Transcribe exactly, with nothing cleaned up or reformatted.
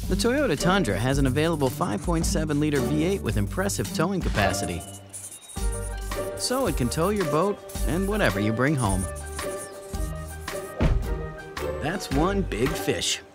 The Toyota Tundra has an available five point seven liter V eight with impressive towing capacity, so it can tow your boat and whatever you bring home. That's one big fish.